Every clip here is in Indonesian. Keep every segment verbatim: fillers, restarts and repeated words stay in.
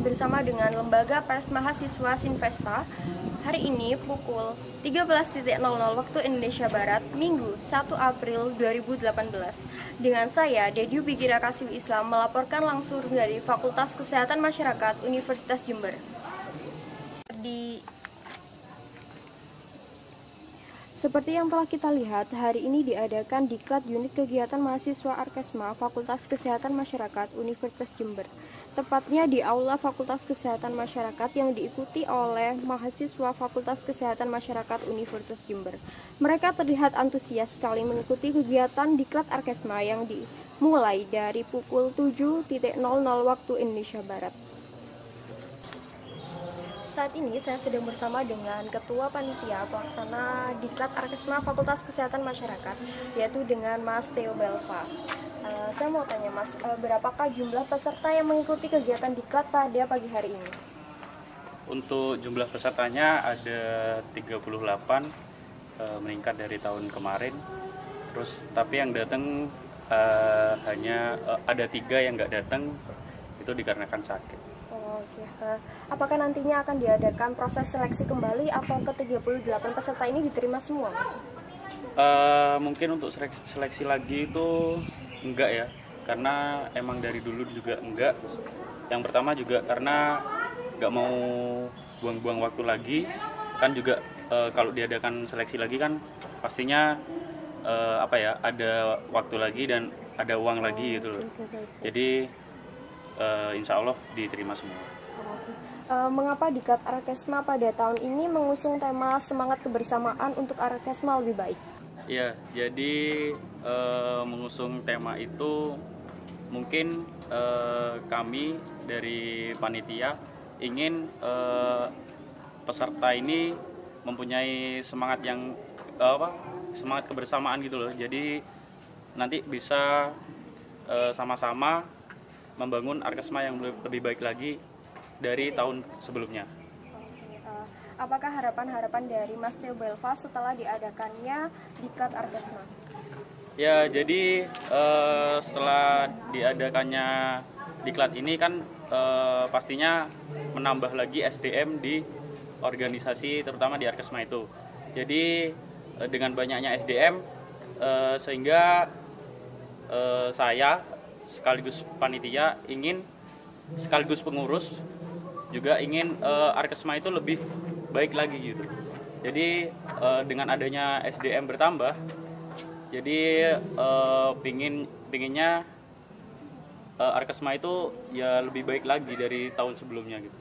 bersama dengan Lembaga Pers Mahasiswa Sinvesta. Hari ini pukul tiga belas nol nol waktu Indonesia Barat, Minggu satu April dua ribu delapan belas. Dengan saya, Dedyu Bigira Kasih Islam, melaporkan langsung dari Fakultas Kesehatan Masyarakat Universitas Jember. Di Seperti yang telah kita lihat, hari ini diadakan Diklat Unit Kegiatan Mahasiswa Arkesma Fakultas Kesehatan Masyarakat Universitas Jember. Tepatnya di Aula Fakultas Kesehatan Masyarakat yang diikuti oleh mahasiswa Fakultas Kesehatan Masyarakat Universitas Jember. Mereka terlihat antusias sekali mengikuti kegiatan Diklat Arkesma yang dimulai dari pukul tujuh nol nol waktu Indonesia Barat. Saat ini saya sedang bersama dengan Ketua Panitia Pelaksana Diklat Arkesma Fakultas Kesehatan Masyarakat, yaitu dengan Mas Theo Belva. Uh, saya mau tanya Mas, uh, berapakah jumlah peserta yang mengikuti kegiatan Diklat pada pagi hari ini? Untuk jumlah pesertanya ada tiga puluh delapan, uh, meningkat dari tahun kemarin. Terus tapi yang datang uh, hanya uh, ada tiga yang nggak datang, itu dikarenakan sakit. Oke, uh, apakah nantinya akan diadakan proses seleksi kembali atau ke tiga puluh delapan peserta ini diterima semua, Mas? Uh, mungkin untuk seleksi, seleksi lagi itu enggak ya, karena emang dari dulu juga enggak. Yang pertama juga karena nggak mau buang-buang waktu lagi, kan juga uh, kalau diadakan seleksi lagi kan pastinya uh, apa ya, ada waktu lagi dan ada uang lagi gitu loh. Jadi uh, insya Allah diterima semua. Uh, mengapa Diklat Arkesma pada tahun ini mengusung tema semangat kebersamaan untuk Arkesma lebih baik? Ya, jadi uh, mengusung tema itu mungkin uh, kami dari panitia ingin uh, peserta ini mempunyai semangat yang uh, apa? semangat kebersamaan gitu loh. Jadi nanti bisa uh, sama-sama membangun Arkesma yang lebih baik lagi dari tahun sebelumnya. Oke, uh, apakah harapan-harapan dari Mas Theo Belva setelah diadakannya Diklat Arkesma? Ya, jadi uh, setelah diadakannya Diklat ini kan uh, pastinya menambah lagi S D M di organisasi, terutama di Arkesma itu. Jadi uh, dengan banyaknya S D M uh, sehingga uh, saya sekaligus panitia ingin sekaligus pengurus juga ingin uh, Arkesma itu lebih baik lagi gitu. Jadi uh, dengan adanya S D M bertambah, jadi uh, pingin pinginnya uh, Arkesma itu ya lebih baik lagi dari tahun sebelumnya gitu.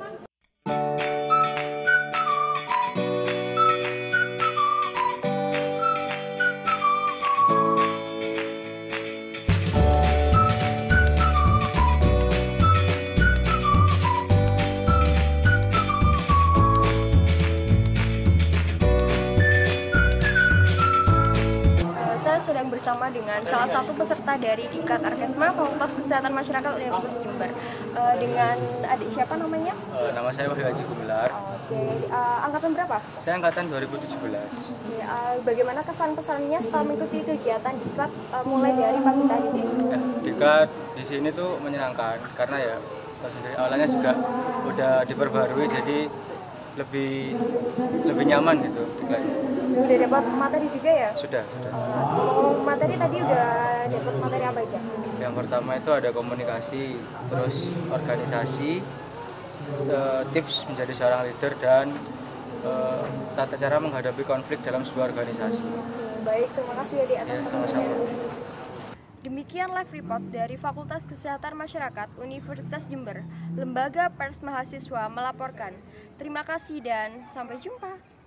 Sedang bersama dengan salah satu peserta dari Diklat Arkesma Fakultas Kesehatan Masyarakat Universitas Jember. Uh, dengan adik siapa namanya? Uh, nama saya Wahyu Haji Gumilar. Oke, okay. uh, angkatan berapa? Saya angkatan dua ribu tujuh belas. Okay. Uh, bagaimana kesan-pesannya setelah mengikuti kegiatan Diklat uh, mulai dari pagi tadi? Ya, Diklat di sini tuh menyenangkan karena ya sendiri awalnya juga udah diperbarui, jadi lebih lebih nyaman gitu Diklatnya. Udah dapat materi juga ya? Sudah, sudah. Oh, materi tadi udah dapat materi apa aja? Yang pertama itu ada komunikasi, terus organisasi, uh, tips menjadi seorang leader, dan uh, tata cara menghadapi konflik dalam sebuah organisasi. Oke, baik, terima kasih ya di atas ya, sama-sama. Demikian live report dari Fakultas Kesehatan Masyarakat Universitas Jember. Lembaga Pers Mahasiswa melaporkan. Terima kasih dan sampai jumpa.